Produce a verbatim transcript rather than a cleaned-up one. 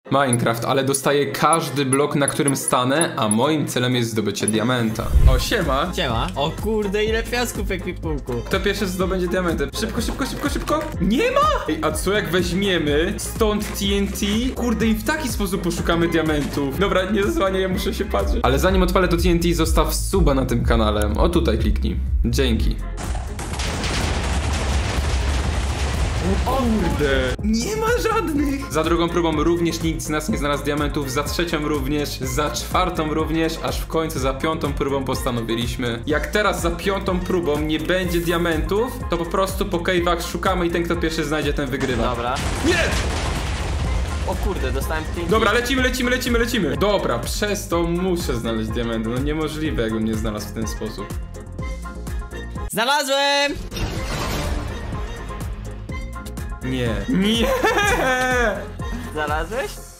Minecraft, ale dostaję każdy blok, na którym stanę, a moim celem jest zdobycie diamenta. O, siema. Siema. O kurde, ile piasku w ekwipunku. Kto pierwszy zdobędzie diamenty? Szybko, szybko, szybko, szybko. Nie ma! Ej, a co jak weźmiemy stąd T N T? Kurde, i w taki sposób poszukamy diamentów. Dobra, nie zasłaniaj, ja muszę się patrzeć. Ale zanim odpalę to T N T, zostaw suba na tym kanale. O, tutaj kliknij. Dzięki. O kurde, nie ma żadnych. Za drugą próbą również nikt z nas nie znalazł diamentów, za trzecią również, za czwartą również, aż w końcu za piątą próbą postanowiliśmy. Jak teraz za piątą próbą nie będzie diamentów, to po prostu po cave'ach szukamy i ten, kto pierwszy znajdzie, ten wygrywa. Dobra. Nie! O kurde, dostałem T N T. Dobra, lecimy, lecimy, lecimy, lecimy. Dobra, przez to muszę znaleźć diamenty. No niemożliwe, jakbym nie znalazł w ten sposób. Znalazłem! Nie. Nie! Znalazłeś?